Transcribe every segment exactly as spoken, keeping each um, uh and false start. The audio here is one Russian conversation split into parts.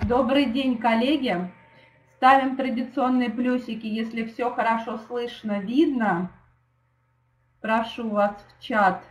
Добрый день, коллеги. Ставим традиционные плюсики, если все хорошо слышно, видно. Прошу вас в чат.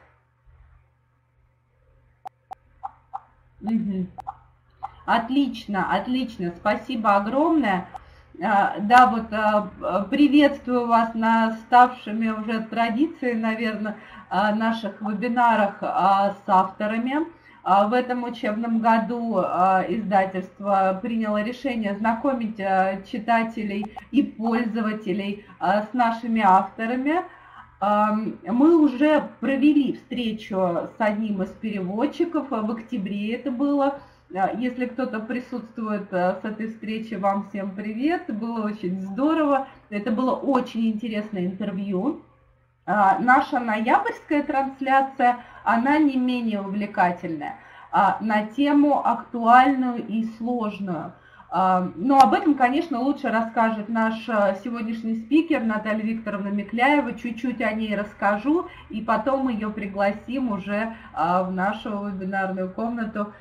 Угу. Отлично, отлично. Спасибо огромное. Да, вот приветствую вас на ставшими уже традицией, наверное, наших вебинарах с авторами. В этом учебном году издательство приняло решение знакомить читателей и пользователей с нашими авторами. Мы уже провели встречу с одним из переводчиков, в октябре это было. Если кто-то присутствует с этой встречи, вам всем привет, было очень здорово, это было очень интересное интервью. Наша ноябрьская трансляция, она не менее увлекательная, на тему актуальную и сложную. Но об этом, конечно, лучше расскажет наш сегодняшний спикер Наталья Викторовна Микляева. Чуть-чуть о ней расскажу, и потом мы ее пригласим уже в нашу вебинарную комнату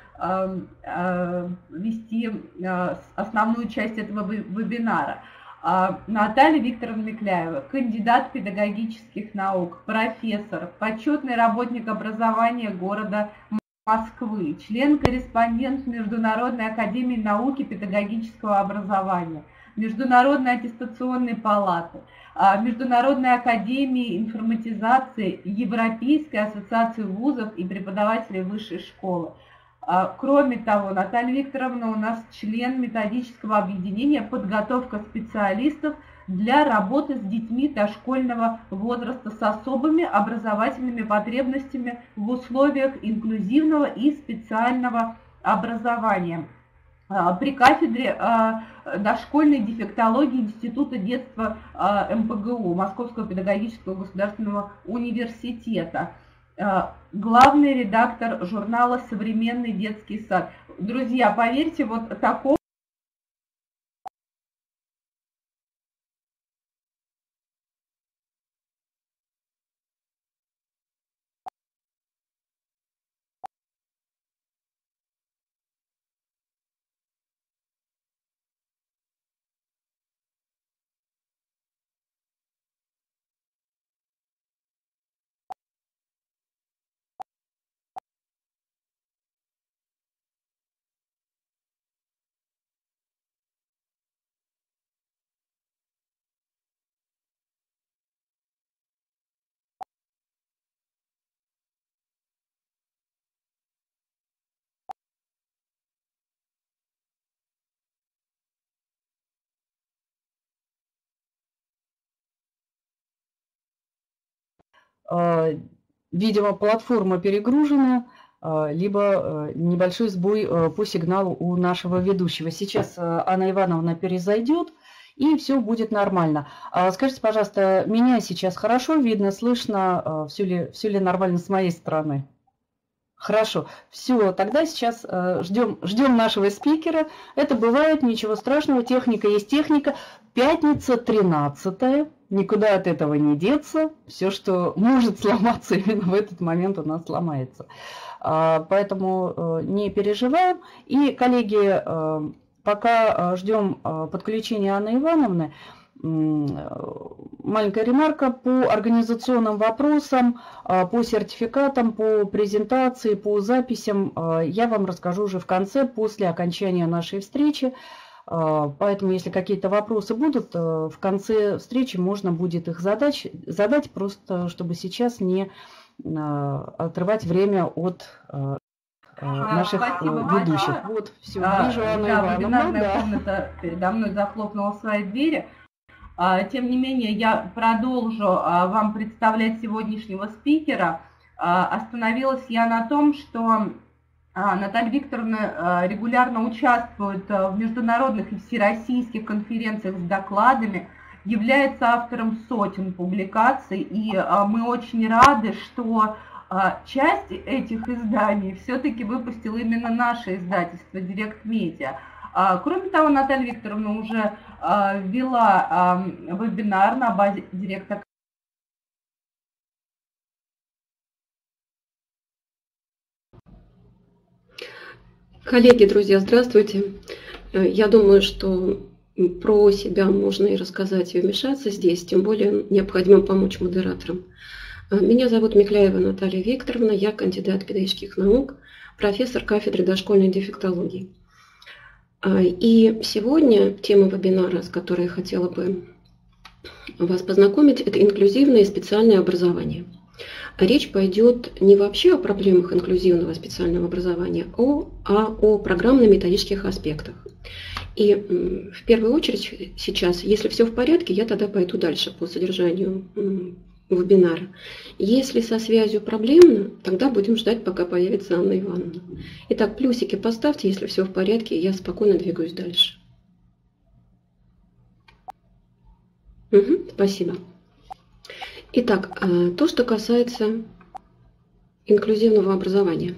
вести основную часть этого вебинара. Наталья Викторовна Микляева, кандидат педагогических наук, профессор, почетный работник образования города Москвы, член-корреспондент Международной академии науки и педагогического образования, Международной аттестационной палаты, Международной академии информатизации, Европейской ассоциации вузов и преподавателей высшей школы. Кроме того, Наталья Викторовна у нас член методического объединения «Подготовка специалистов для работы с детьми дошкольного возраста с особыми образовательными потребностями в условиях инклюзивного и специального образования» при кафедре дошкольной дефектологии Института детства эм пэ гэ у Московского педагогического государственного университета. Главный редактор журнала «Современный детский сад». Друзья, поверьте, вот такого видимо, платформа перегружена, либо небольшой сбой по сигналу у нашего ведущего. Сейчас Анна Ивановна перезайдет, и все будет нормально. Скажите, пожалуйста, меня сейчас хорошо видно, слышно, все ли, все ли нормально с моей стороны? Хорошо, все, тогда сейчас ждем, ждем нашего спикера. Это бывает, ничего страшного, техника есть техника. Пятница тринадцатая, никуда от этого не деться. Все, что может сломаться именно в этот момент, у нас сломается. Поэтому не переживаем. И, коллеги, пока ждем подключения Анны Ивановны, маленькая ремарка по организационным вопросам, по сертификатам, по презентации, по записям я вам расскажу уже в конце, после окончания нашей встречи. Поэтому, если какие-то вопросы будут, в конце встречи можно будет их задать, задать просто, чтобы сейчас не отрывать время от наших Спасибо, ведущих. Маша. Вот, все, а, вижу Анну да, Ивановну. вебинарная Да. комната передо мной захлопнула свои двери. Тем не менее, я продолжу вам представлять сегодняшнего спикера. Остановилась я на том, что Наталья Викторовна регулярно участвует в международных и всероссийских конференциях с докладами, является автором сотен публикаций, и мы очень рады, что часть этих изданий все-таки выпустило именно наше издательство «Директ Медиа». Кроме того, Наталья Викторовна уже вела вебинар на базе директора. Коллеги, друзья, здравствуйте. Я думаю, что про себя можно и рассказать, и вмешаться здесь, тем более необходимо помочь модераторам. Меня зовут Микляева Наталья Викторовна, я кандидат педагогических наук, профессор кафедры дошкольной дефектологии. И сегодня тема вебинара, с которой я хотела бы вас познакомить, это инклюзивное и специальное образование. Речь пойдет не вообще о проблемах инклюзивного специального образования, а о программно-методических аспектах. И в первую очередь сейчас, если все в порядке, я тогда пойду дальше по содержанию вебинара. Если со связью проблемно, тогда будем ждать, пока появится Анна Ивановна. Итак, плюсики поставьте, если все в порядке, я спокойно двигаюсь дальше. Угу, спасибо. Итак, то, что касается инклюзивного образования.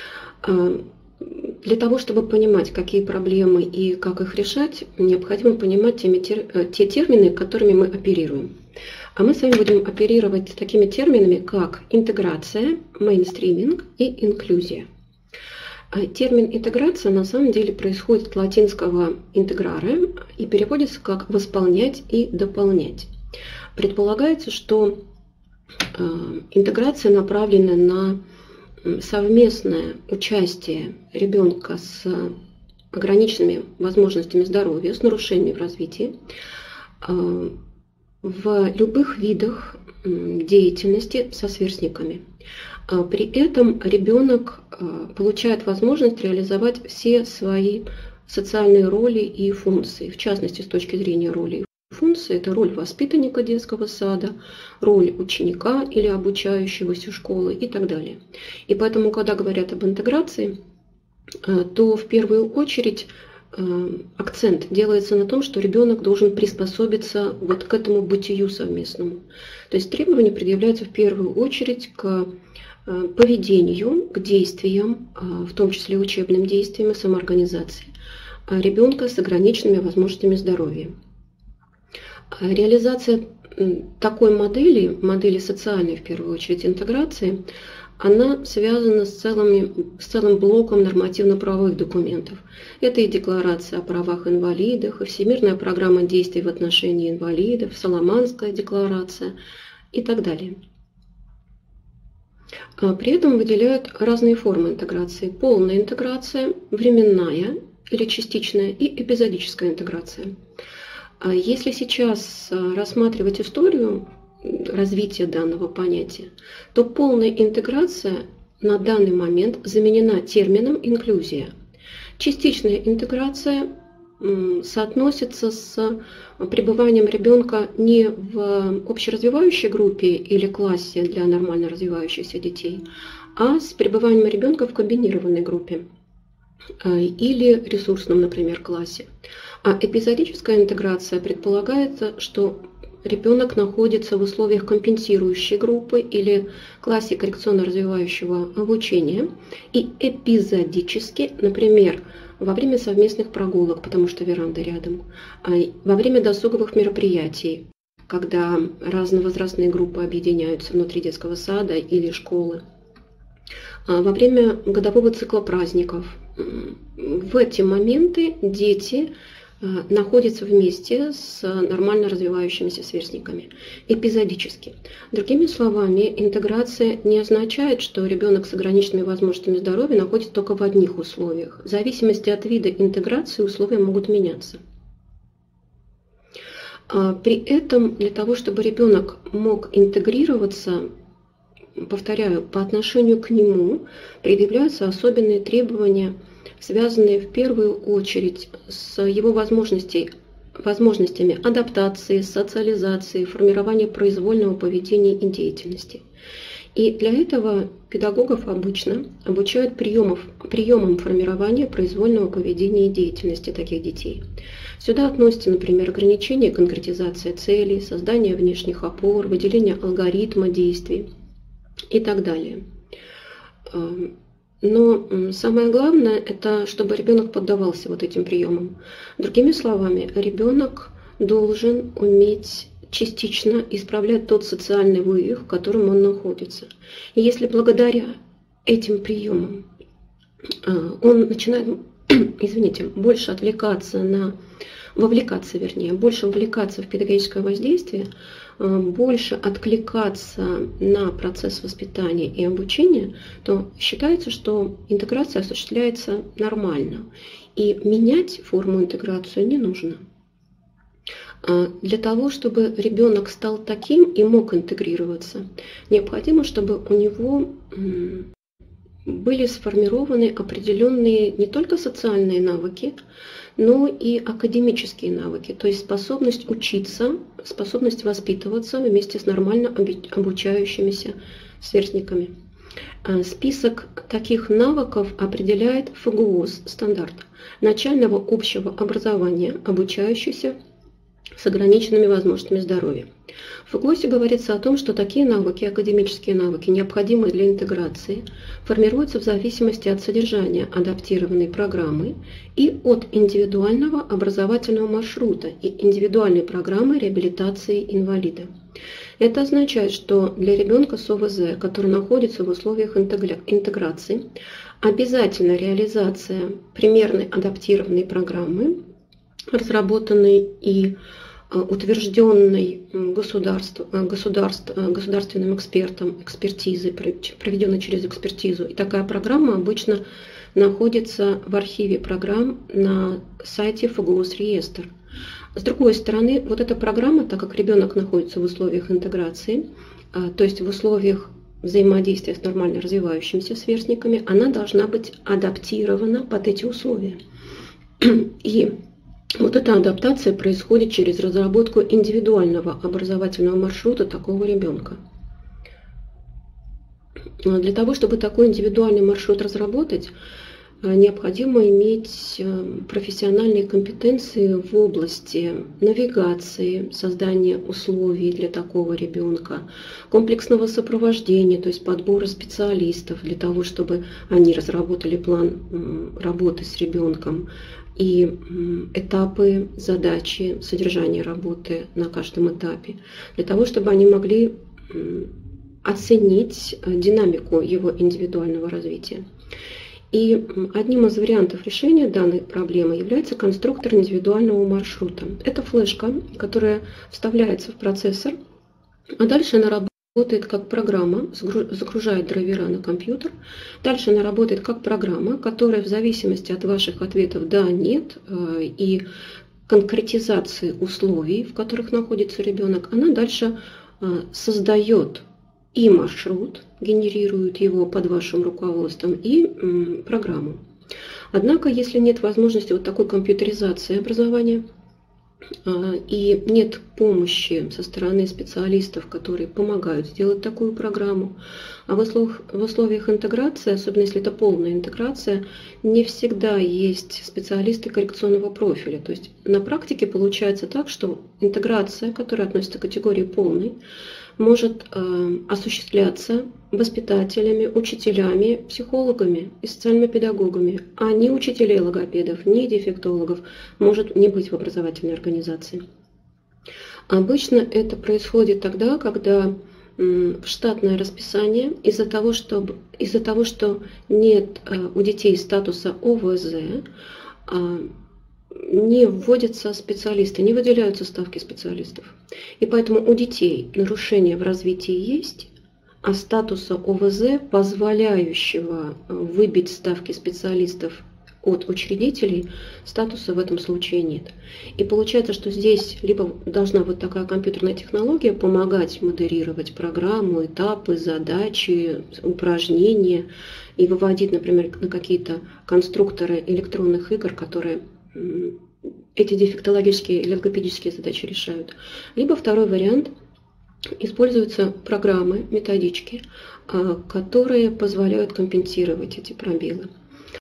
Для того, чтобы понимать, какие проблемы и как их решать, необходимо понимать те термины, которыми мы оперируем. А мы с вами будем оперировать такими терминами, как интеграция, мейнстриминг и инклюзия. Термин интеграция на самом деле происходит от латинского integrare и переводится как восполнять и дополнять. Предполагается, что интеграция направлена на совместное участие ребенка с ограниченными возможностями здоровья, с нарушениями в развитии, в любых видах деятельности со сверстниками. При этом ребенок получает возможность реализовать все свои социальные роли и функции, в частности, с точки зрения роли и функции, это роль воспитанника детского сада, роль ученика или обучающегося школы и так далее. И поэтому, когда говорят об интеграции, то в первую очередь акцент делается на том, что ребенок должен приспособиться вот к этому бытию совместному. То есть требования предъявляются в первую очередь к поведению, к действиям, в том числе учебным действиям и самоорганизации ребенка с ограниченными возможностями здоровья. Реализация такой модели, модели социальной в первую очередь интеграции, она связана с, целыми, с целым блоком нормативно-правовых документов. Это и Декларация о правах инвалидов, и Всемирная программа действий в отношении инвалидов, Соломанская декларация и так далее. При этом выделяют разные формы интеграции. Полная интеграция, временная или частичная и эпизодическая интеграция. Если сейчас рассматривать историю развития данного понятия, то полная интеграция на данный момент заменена термином инклюзия. Частичная интеграция соотносится с пребыванием ребенка не в общеразвивающей группе или классе для нормально развивающихся детей, а с пребыванием ребенка в комбинированной группе или ресурсном, например, классе. А эпизодическая интеграция предполагает, что ребенок находится в условиях компенсирующей группы или классе коррекционно-развивающего обучения и эпизодически, например, во время совместных прогулок, потому что веранда рядом, во время досуговых мероприятий, когда разновозрастные группы объединяются внутри детского сада или школы, во время годового цикла праздников. В эти моменты дети находятся вместе с нормально развивающимися сверстниками, эпизодически. Другими словами, интеграция не означает, что ребенок с ограниченными возможностями здоровья находится только в одних условиях. В зависимости от вида интеграции условия могут меняться. При этом для того, чтобы ребенок мог интегрироваться, повторяю, по отношению к нему предъявляются особенные требования, связанные в первую очередь с его возможностей, возможностями адаптации, социализации, формирования произвольного поведения и деятельности. И для этого педагогов обычно обучают приемов, приемам формирования произвольного поведения и деятельности таких детей. Сюда относятся, например, ограничение, конкретизация целей, создание внешних опор, выделение алгоритма действий и так далее. Но самое главное, это чтобы ребенок поддавался вот этим приемам. Другими словами, ребенок должен уметь частично исправлять тот социальный вывих, в котором он находится. И если благодаря этим приемам он начинает извините, больше отвлекаться на, вовлекаться, вернее, больше вовлекаться в педагогическое воздействие, больше откликаться на процесс воспитания и обучения, то считается, что интеграция осуществляется нормально. И менять форму интеграции не нужно. Для того, чтобы ребенок стал таким и мог интегрироваться, необходимо, чтобы у него были сформированы определенные не только социальные навыки, но и академические навыки, то есть способность учиться, способность воспитываться вместе с нормально обучающимися сверстниками. Список таких навыков определяет ФГОС стандарт начального общего образования, обучающийся с ограниченными возможностями здоровья. В ФГОСе говорится о том, что такие навыки, академические навыки, необходимые для интеграции, формируются в зависимости от содержания адаптированной программы и от индивидуального образовательного маршрута и индивидуальной программы реабилитации инвалида. Это означает, что для ребенка с ОВЗ, который находится в условиях интеграции, обязательно реализация примерной адаптированной программы, разработанной и утвержденной государств, государств, государственным экспертом, экспертизой, проведенной через экспертизу. И такая программа обычно находится в архиве программ на сайте ФГОС реестр. С другой стороны, вот эта программа, так как ребенок находится в условиях интеграции, то есть в условиях взаимодействия с нормально развивающимися сверстниками, она должна быть адаптирована под эти условия. И вот эта адаптация происходит через разработку индивидуального образовательного маршрута такого ребенка. Для того, чтобы такой индивидуальный маршрут разработать, необходимо иметь профессиональные компетенции в области навигации, создания условий для такого ребенка, комплексного сопровождения, то есть подбора специалистов для того, чтобы они разработали план работы с ребенком, и этапы, задачи, содержание работы на каждом этапе, для того, чтобы они могли оценить динамику его индивидуального развития. И одним из вариантов решения данной проблемы является конструктор индивидуального маршрута. Это флешка, которая вставляется в процессор, а дальше она работает как программа, загружает драйвера на компьютер. Дальше она работает как программа, которая в зависимости от ваших ответов «да», «нет» и конкретизации условий, в которых находится ребенок, она дальше создает и маршрут, генерирует его под вашим руководством, и м, программу. Однако, если нет возможности вот такой компьютеризации образования а, и нет помощи со стороны специалистов, которые помогают сделать такую программу, а в условиях, в условиях интеграции, особенно если это полная интеграция, не всегда есть специалисты коррекционного профиля. То есть на практике получается так, что интеграция, которая относится к категории полной, может э, осуществляться воспитателями, учителями, психологами и социальными педагогами, а ни учителей логопедов, ни дефектологов может не быть в образовательной организации. Обычно это происходит тогда, когда м, в штатное расписание из-за того, что, из-за того, что нет э, у детей статуса ОВЗ, э, не вводятся специалисты, не выделяются ставки специалистов. И поэтому у детей нарушения в развитии есть, а статуса ОВЗ, позволяющего выбить ставки специалистов от учредителей, статуса в этом случае нет. И получается, что здесь либо должна вот такая компьютерная технология помогать модерировать программу, этапы, задачи, упражнения и выводить, например, на какие-то конструкторы электронных игр, которые эти дефектологические и логопедические задачи решают. Либо второй вариант – используются программы, методички, которые позволяют компенсировать эти пробелы.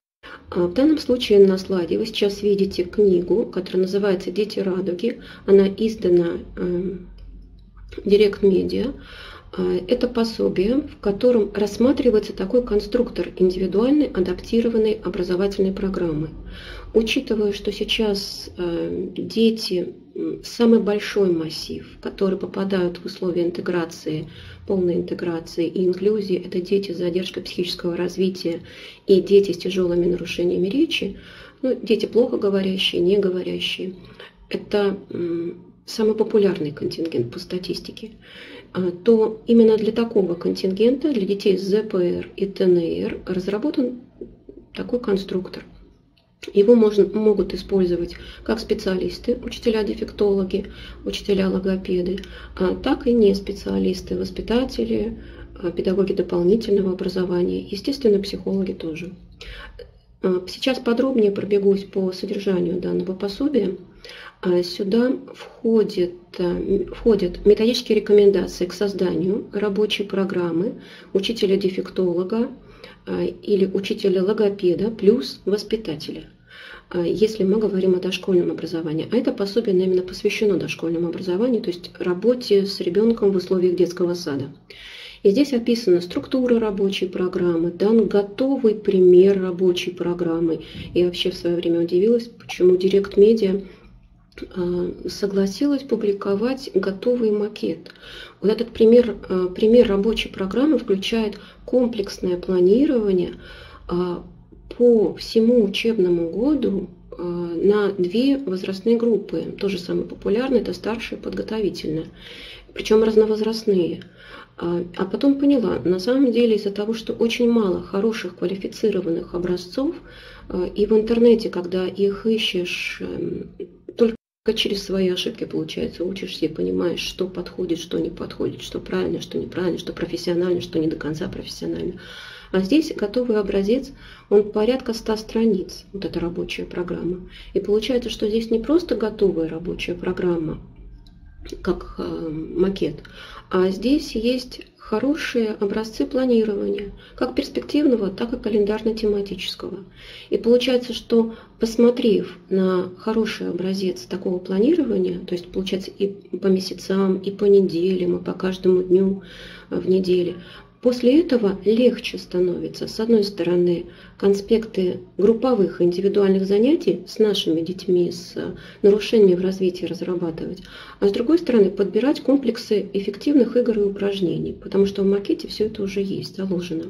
В данном случае на слайде вы сейчас видите книгу, которая называется «Дети радуги». Она издана Direct Media. Это пособие, в котором рассматривается такой конструктор индивидуальной адаптированной образовательной программы. Учитывая, что сейчас дети, самый большой массив, которые попадают в условия интеграции, полной интеграции и инклюзии, это дети с задержкой психического развития и дети с тяжелыми нарушениями речи, ну, дети плохо говорящие, не говорящие. Это самый популярный контингент по статистике. То именно для такого контингента, для детей с зэ пэ эр и тэ эн эр, разработан такой конструктор. Его можно, могут использовать как специалисты, учителя-дефектологи, учителя-логопеды, так и не специалисты, воспитатели, педагоги дополнительного образования, естественно, психологи тоже. Сейчас подробнее пробегусь по содержанию данного пособия. Сюда входят, входят методические рекомендации к созданию рабочей программы учителя-дефектолога или учителя-логопеда плюс воспитателя, если мы говорим о дошкольном образовании. А это пособие именно посвящено дошкольному образованию, то есть работе с ребенком в условиях детского сада. И здесь описана структура рабочей программы, дан готовый пример рабочей программы. Я вообще в свое время удивилась, почему Direct Media согласилась публиковать готовый макет. Вот этот пример, пример рабочей программы включает комплексное планирование по всему учебному году на две возрастные группы. Тоже самое популярное, это старшая и подготовительная, причем разновозрастные. А потом поняла, на самом деле из-за того, что очень мало хороших квалифицированных образцов, и в интернете, когда их ищешь, только через свои ошибки, получается, учишься и понимаешь, что подходит, что не подходит, что правильно, что неправильно, что профессионально, что не до конца профессионально. А здесь готовый образец, он порядка ста страниц, вот эта рабочая программа. И получается, что здесь не просто готовая рабочая программа, как э, макет, а здесь есть хорошие образцы планирования, как перспективного, так и календарно-тематического. И получается, что посмотрев на хороший образец такого планирования, то есть получается и по месяцам, и по неделям, и по каждому дню в неделе, после этого легче становится, с одной стороны, конспекты групповых индивидуальных занятий с нашими детьми с нарушениями в развитии разрабатывать, а с другой стороны, подбирать комплексы эффективных игр и упражнений, потому что в макете все это уже есть, заложено.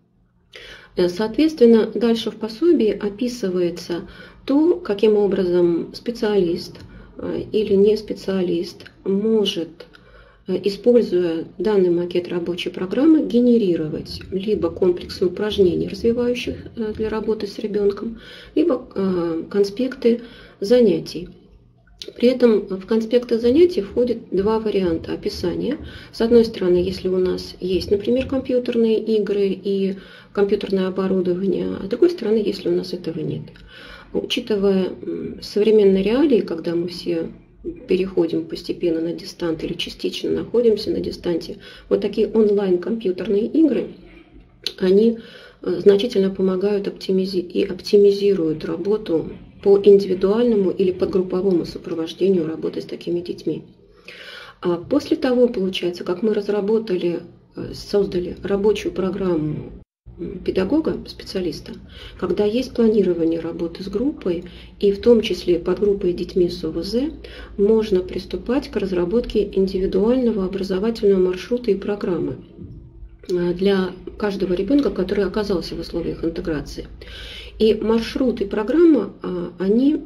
Соответственно, дальше в пособии описывается то, каким образом специалист или не специалист может, используя данный макет рабочей программы, генерировать либо комплексы упражнений, развивающих для работы с ребенком, либо конспекты занятий. При этом в конспекты занятий входит два варианта описания. С одной стороны, если у нас есть, например, компьютерные игры и компьютерное оборудование, а с другой стороны, если у нас этого нет. Учитывая современные реалии, когда мы все переходим постепенно на дистант или частично находимся на дистанте, вот такие онлайн-компьютерные игры, они значительно помогают оптимизи- и оптимизируют работу по индивидуальному или подгрупповому сопровождению работы с такими детьми. А после того, получается, как мы разработали, создали рабочую программу педагога, специалиста, когда есть планирование работы с группой, и в том числе подгруппой детьми с о вэ зэ, можно приступать к разработке индивидуального образовательного маршрута и программы для каждого ребенка, который оказался в условиях интеграции. И маршрут и программа, они,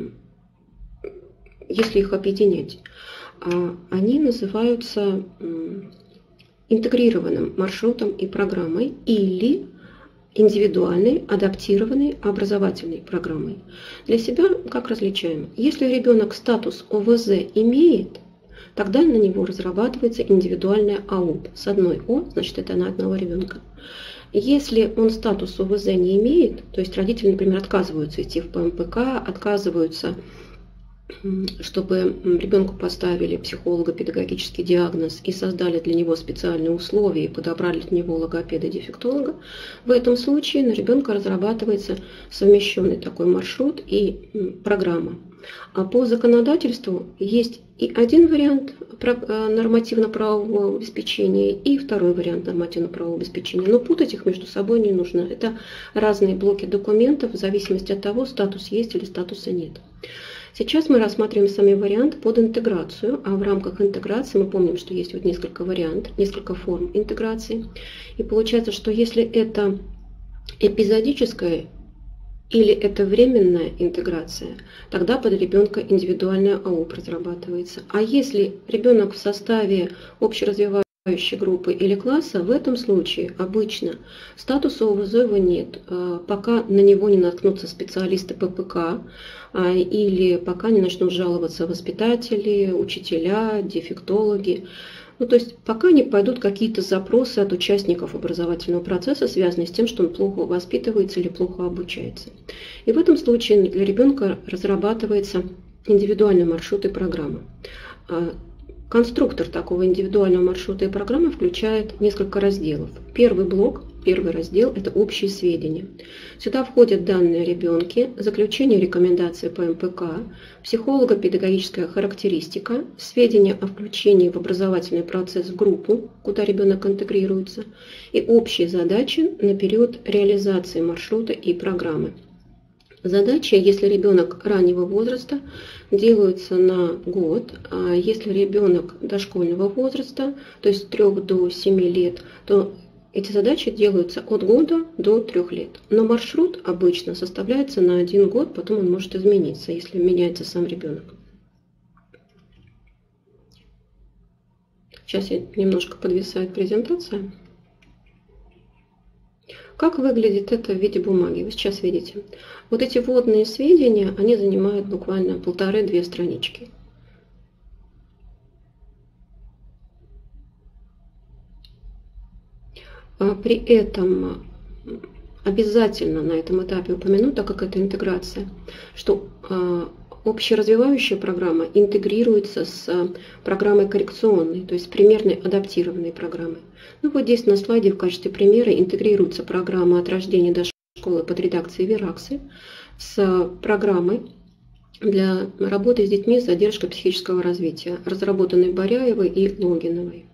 если их объединять, они называются интегрированным маршрутом и программой или индивидуальной, адаптированной образовательной программой. Для себя как различаем? Если ребенок статус о вэ зэ имеет, тогда на него разрабатывается индивидуальная а у пэ с одной О, значит это на одного ребенка. Если он статус о вэ зэ не имеет, то есть родители, например, отказываются идти в пэ эм пэ ка, отказываются, чтобы ребенку поставили психолого-педагогический диагноз и создали для него специальные условия и подобрали для него логопеда-дефектолога, в этом случае на ребенка разрабатывается совмещенный такой маршрут и программа. А по законодательству есть и один вариант нормативно-правового обеспечения, и второй вариант нормативно-правового обеспечения. Но путать их между собой не нужно. Это разные блоки документов в зависимости от того, статус есть или статуса нет. Сейчас мы рассматриваем сами вариант под интеграцию, а в рамках интеграции мы помним, что есть вот несколько вариантов, несколько форм интеграции. И получается, что если это эпизодическая или это временная интеграция, тогда под ребенка индивидуальная АУП разрабатывается. А если ребенок в составе общеразвивающей группы или класса, в этом случае обычно статуса ОВЗОева нет, пока на него не наткнутся специалисты ППК, или пока не начнут жаловаться воспитатели, учителя, дефектологи. Ну, то есть пока не пойдут какие-то запросы от участников образовательного процесса, связанные с тем, что он плохо воспитывается или плохо обучается. И в этом случае для ребенка разрабатывается индивидуальный маршрут и программа. Конструктор такого индивидуального маршрута и программы включает несколько разделов. Первый блок, первый раздел – это общие сведения. Сюда входят данные о ребенке, заключение рекомендаций по эм пэ ка, психолого-педагогическая характеристика, сведения о включении в образовательный процесс в группу, куда ребенок интегрируется, и общие задачи на период реализации маршрута и программы. Задачи, если ребенок раннего возраста, делаются на год, а если ребенок дошкольного возраста, то есть с трёх до семи лет, то эти задачи делаются от года до трёх лет. Но маршрут обычно составляется на один год, потом он может измениться, если меняется сам ребенок. Сейчас я немножко подвисает презентация. Как выглядит это в виде бумаги? Вы сейчас видите. Вот эти вводные сведения, они занимают буквально полторы-две странички. При этом обязательно на этом этапе упомяну, так как это интеграция, что общеразвивающая программа интегрируется с программой коррекционной, то есть примерной адаптированной программой. Ну вот здесь на слайде в качестве примера интегрируется программа от рождения до школы под редакцией Вераксы с программой для работы с детьми с задержкой психического развития, разработанной Боряевой и Логиновой.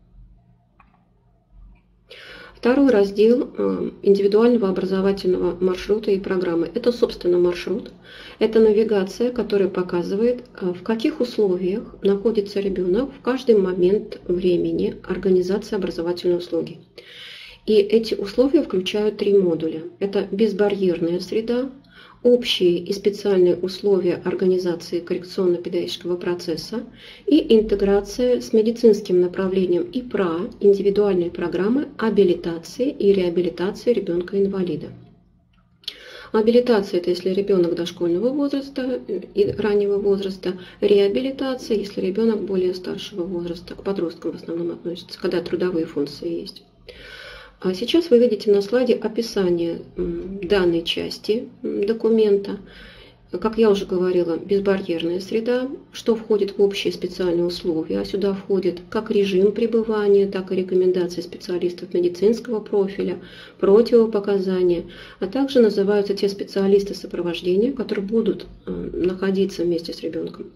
Второй раздел индивидуального образовательного маршрута и программы. Это, собственно, маршрут. Это навигация, которая показывает, в каких условиях находится ребенок в каждый момент времени организации образовательной услуги. И эти условия включают три модуля. Это безбарьерная среда, общие и специальные условия организации коррекционно-педагогического процесса и интеграция с медицинским направлением ИПРА, индивидуальной программы абилитации и реабилитации ребенка-инвалида. Абилитация – это если ребенок дошкольного возраста и раннего возраста, реабилитация, если ребенок более старшего возраста, к подросткам в основном относится, когда трудовые функции есть. А сейчас вы видите на слайде описание данной части документа. Как я уже говорила, безбарьерная среда, что входит в общие специальные условия, а сюда входит как режим пребывания, так и рекомендации специалистов медицинского профиля, противопоказания, а также называются те специалисты сопровождения, которые будут находиться вместе с ребенком.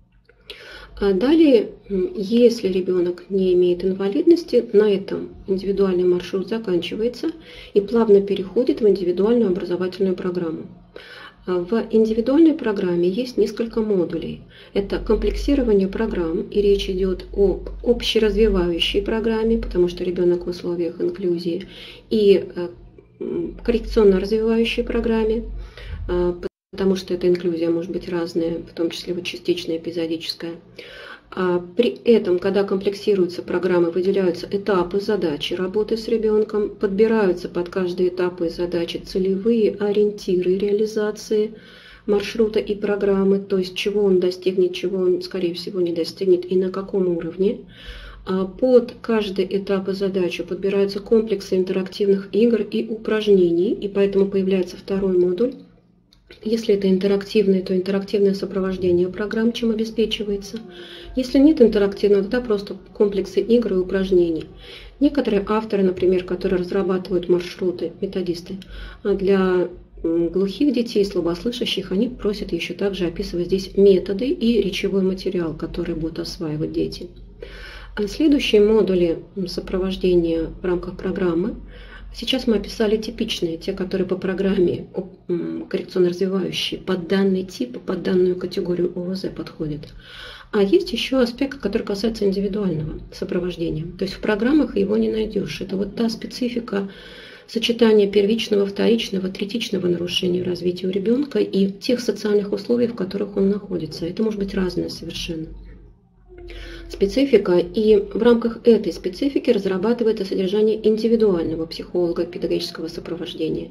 Далее, если ребенок не имеет инвалидности, на этом индивидуальный маршрут заканчивается и плавно переходит в индивидуальную образовательную программу. В индивидуальной программе есть несколько модулей. Это комплексирование программ, и речь идет о общеразвивающей программе, потому что ребенок в условиях инклюзии, и коррекционно-развивающей программе, потому что эта инклюзия может быть разная, в том числе вот частичная, эпизодическая. А при этом, когда комплексируются программы, выделяются этапы задачи работы с ребенком, подбираются под каждый этап и задачи целевые ориентиры реализации маршрута и программы, то есть чего он достигнет, чего он, скорее всего, не достигнет и на каком уровне. А под каждый этап и задачу подбираются комплексы интерактивных игр и упражнений, и поэтому появляется второй модуль. Если это интерактивное, то интерактивное сопровождение программ, чем обеспечивается. Если нет интерактивного, тогда просто комплексы игр и упражнений. Некоторые авторы, например, которые разрабатывают маршруты, методисты, для глухих детей, слабослышащих, они просят еще также описывать здесь методы и речевой материал, который будут осваивать дети. А следующие модули сопровождения в рамках программы. Сейчас мы описали типичные, те, которые по программе коррекционно-развивающие, под данный тип, под данную категорию ОВЗ подходят. А есть еще аспект, который касается индивидуального сопровождения. То есть в программах его не найдешь. Это вот та специфика сочетания первичного, вторичного, третичного нарушения развития у ребенка и тех социальных условий, в которых он находится. Это может быть разное совершенно. Специфика, и в рамках этой специфики разрабатывается содержание индивидуального психолого-педагогического сопровождения.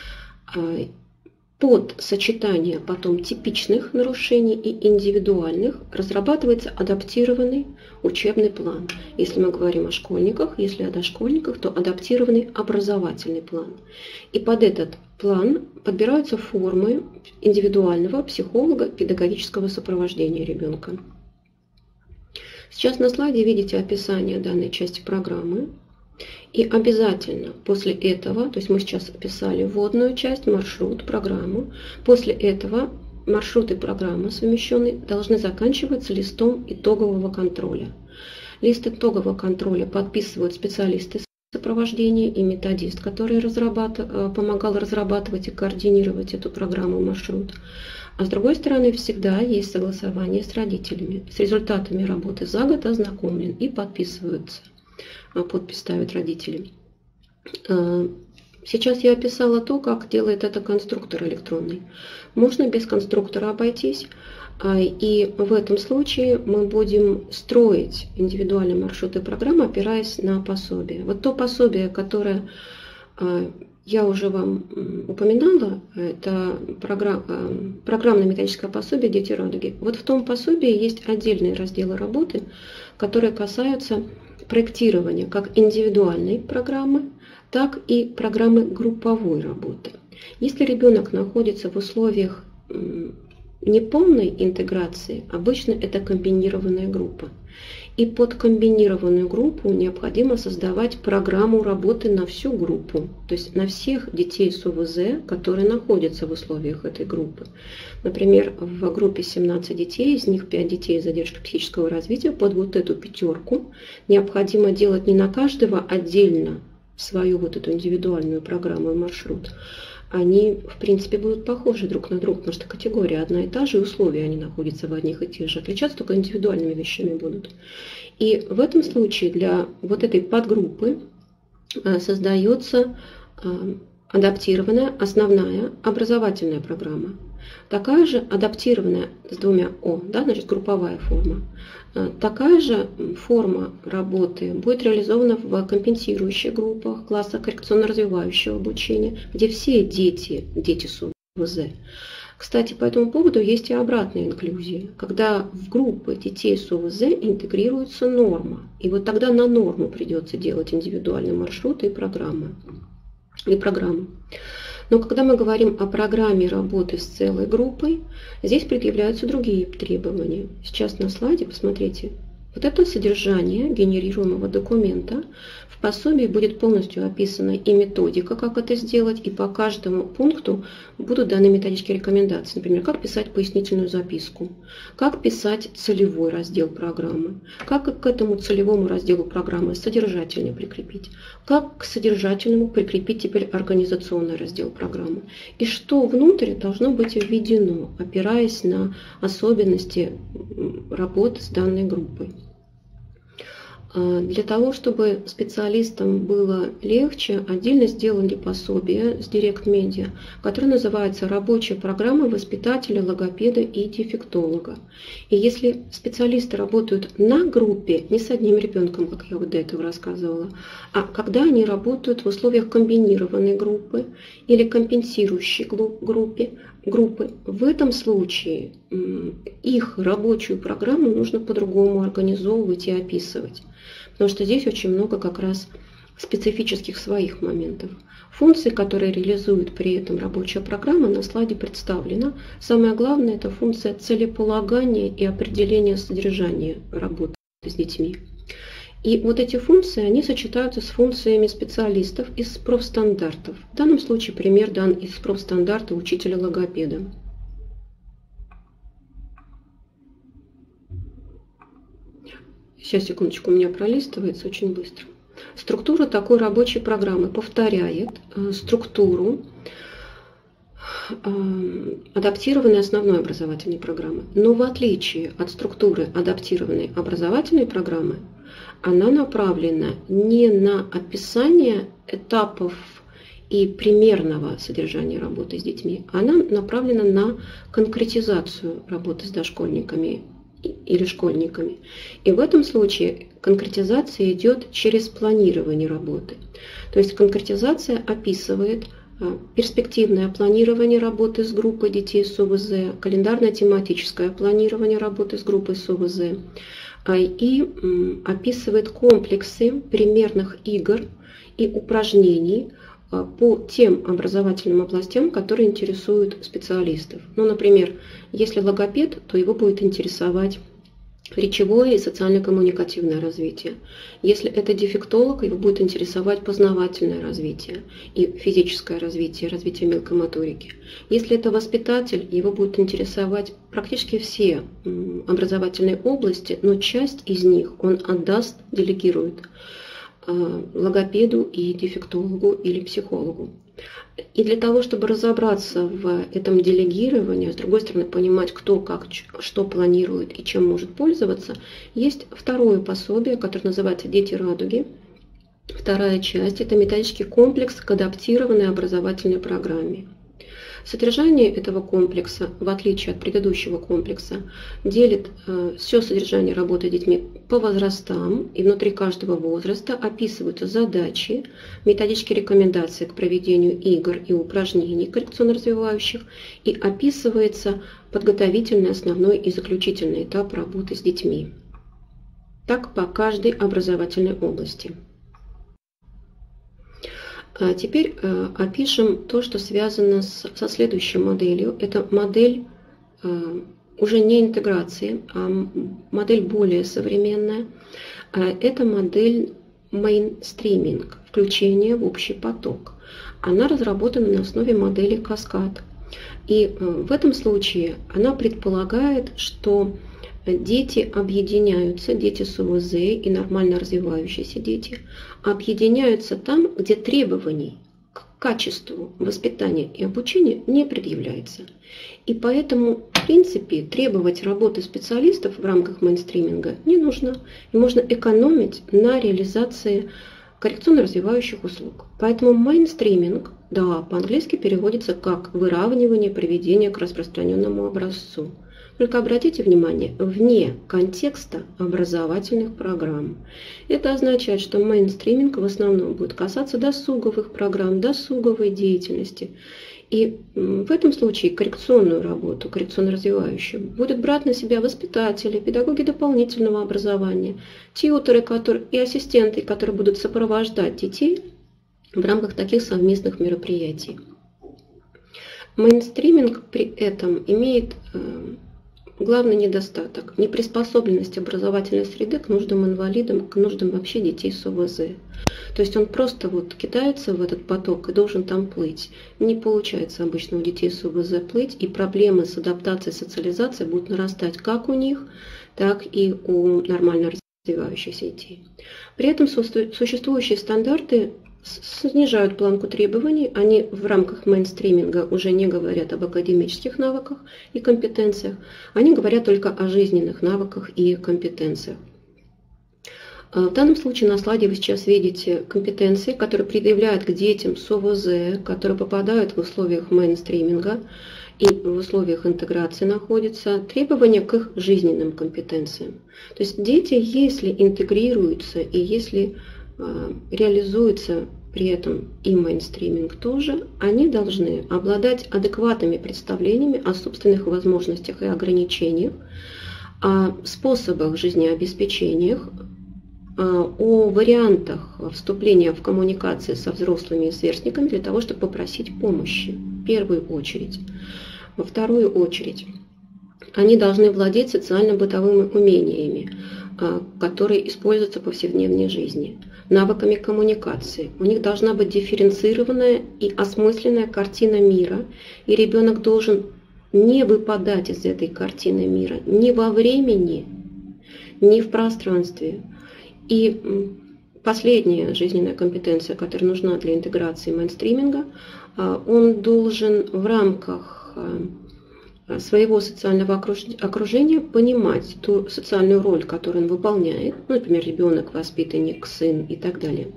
Под сочетание потом типичных нарушений и индивидуальных разрабатывается адаптированный учебный план. Если мы говорим о школьниках, если о дошкольниках, то адаптированный образовательный план. И под этот план подбираются формы индивидуального психолого-педагогического сопровождения ребенка. Сейчас на слайде видите описание данной части программы. И обязательно после этого, то есть мы сейчас описали вводную часть, маршрут, программу, после этого маршрут и программа совмещенные должны заканчиваться листом итогового контроля. Лист итогового контроля подписывают специалисты сопровождения и методист, который разрабатывал, помогал разрабатывать и координировать эту программу, маршрут. А с другой стороны, всегда есть согласование с родителями. С результатами работы за год ознакомлен и подписываются. Подпись ставят родители. Сейчас я описала то, как делает это конструктор электронный. Можно без конструктора обойтись. И в этом случае мы будем строить индивидуальные маршруты программы, опираясь на пособие. Вот то пособие, которое я уже вам упоминала, это программ, программно-методическое пособие «Дети радуги». Вот в том пособии есть отдельные разделы работы, которые касаются проектирования как индивидуальной программы, так и программы групповой работы. Если ребенок находится в условиях неполной интеграции, обычно это комбинированная группа. И под комбинированную группу необходимо создавать программу работы на всю группу, то есть на всех детей с ОВЗ, которые находятся в условиях этой группы. Например, в группе семнадцать детей, из них пять детей с задержкой психического развития, под вот эту пятерку необходимо делать не на каждого отдельно свою вот эту индивидуальную программу и маршрут. Они, в принципе, будут похожи друг на друга, потому что категория одна и та же, и условия они находятся в одних и тех же. Отличаться только индивидуальными вещами будут. И в этом случае для вот этой подгруппы создается адаптированная основная образовательная программа. Такая же адаптированная с двумя О, да, значит групповая форма. Такая же форма работы будет реализована в компенсирующих группах, классах коррекционно-развивающего обучения, где все дети, дети с ОВЗ. Кстати, по этому поводу есть и обратная инклюзия, когда в группы детей с ОВЗ интегрируется норма. И вот тогда на норму придется делать индивидуальные маршруты и программы. И программы. Но когда мы говорим о программе работы с целой группой, здесь предъявляются другие требования. Сейчас на слайде, посмотрите, вот это содержание генерируемого документа. В пособии будет полностью описана и методика, как это сделать, и по каждому пункту будут даны методические рекомендации. Например, как писать пояснительную записку, как писать целевой раздел программы, как к этому целевому разделу программы содержательно прикрепить, как к содержательному прикрепить теперь организационный раздел программы, и что внутрь должно быть введено, опираясь на особенности работы с данной группой. Для того, чтобы специалистам было легче, отдельно сделали пособие с Direct Media, которое называется «Рабочая программа воспитателя, логопеда и дефектолога». И если специалисты работают на группе, не с одним ребенком, как я вот до этого рассказывала, а когда они работают в условиях комбинированной группы или компенсирующей группы, группы, в этом случае их рабочую программу нужно по-другому организовывать и описывать. Потому что здесь очень много как раз специфических своих моментов. Функции, которые реализует при этом рабочая программа, на слайде представлена. Самое главное – это функция целеполагания и определения содержания работы с детьми. И вот эти функции, они сочетаются с функциями специалистов из профстандартов. В данном случае пример дан из профстандарта учителя-логопеда. Сейчас, секундочку, у меня пролистывается очень быстро. Структура такой рабочей программы повторяет структуру адаптированной основной образовательной программы. Но в отличие от структуры адаптированной образовательной программы, она направлена не на описание этапов и примерного содержания работы с детьми, она направлена на конкретизацию работы с дошкольниками или школьниками. И в этом случае конкретизация идет через планирование работы. То есть конкретизация описывает перспективное планирование работы с группой детей с О В З, календарно-тематическое планирование работы с группой с О В З и описывает комплексы примерных игр и упражнений по тем образовательным областям, которые интересуют специалистов. Ну, например, если логопед, то его будет интересовать речевое и социально-коммуникативное развитие. Если это дефектолог, его будет интересовать познавательное развитие и физическое развитие, развитие мелкой моторики. Если это воспитатель, его будут интересовать практически все образовательные области, но часть из них он отдаст, делегирует логопеду и дефектологу или психологу. И для того, чтобы разобраться в этом делегировании, с другой стороны, понимать, кто как что планирует и чем может пользоваться, есть второе пособие, которое называется «Дети радуги». Вторая часть – это методический комплекс к адаптированной образовательной программе. Содержание этого комплекса, в отличие от предыдущего комплекса, делит э, все содержание работы с детьми по возрастам, и внутри каждого возраста описываются задачи, методические рекомендации к проведению игр и упражнений коррекционно-развивающих, и описывается подготовительный, основной и заключительный этап работы с детьми. Так по каждой образовательной области. А теперь э, опишем то, что связано с, со следующей моделью. Это модель э, уже не интеграции, а модель более современная. А это модель мейнстриминг, включение в общий поток. Она разработана на основе модели каскад. И э, в этом случае она предполагает, что дети объединяются, дети с О В З и нормально развивающиеся дети, объединяются там, где требований к качеству воспитания и обучения не предъявляется. И поэтому, в принципе, требовать работы специалистов в рамках мейнстриминга не нужно. И можно экономить на реализации коррекционно-развивающих услуг. Поэтому мейнстриминг, да, по-английски переводится как выравнивание приведения к распространенному образцу. Только обратите внимание, вне контекста образовательных программ. Это означает, что мейнстриминг в основном будет касаться досуговых программ, досуговой деятельности. И в этом случае коррекционную работу, коррекционно-развивающую, будут брать на себя воспитатели, педагоги дополнительного образования, тьюторы которые, и ассистенты, которые будут сопровождать детей в рамках таких совместных мероприятий. Мейнстриминг при этом имеет главный недостаток – неприспособленность образовательной среды к нуждам инвалидам, к нуждам вообще детей с О В З. То есть он просто вот кидается в этот поток и должен там плыть. Не получается обычно у детей с О В З плыть, и проблемы с адаптацией, социализацией будут нарастать как у них, так и у нормально развивающихся детей. При этом существующие стандарты снижают планку требований, они в рамках мейнстриминга уже не говорят об академических навыках и компетенциях, они говорят только о жизненных навыках и компетенциях. В данном случае на слайде вы сейчас видите компетенции, которые предъявляют к детям с О В З, которые попадают в условиях мейнстриминга и в условиях интеграции находятся, требования к их жизненным компетенциям. То есть дети, если интегрируются и если реализуется при этом и мейнстриминг тоже, они должны обладать адекватными представлениями о собственных возможностях и ограничениях, о способах жизнеобеспечения, о вариантах вступления в коммуникации со взрослыми и сверстниками для того, чтобы попросить помощи в первую очередь. Во вторую очередь, они должны владеть социально-бытовыми умениями. которые используются в повседневной жизни, навыками коммуникации. У них должна быть дифференцированная и осмысленная картина мира, и ребенок должен не выпадать из этой картины мира ни во времени, ни в пространстве. И последняя жизненная компетенция, которая нужна для интеграции мейнстриминга, он должен в рамках своего социального окружения понимать ту социальную роль, которую он выполняет, ну, например, ребенок, воспитанник, сын и так далее.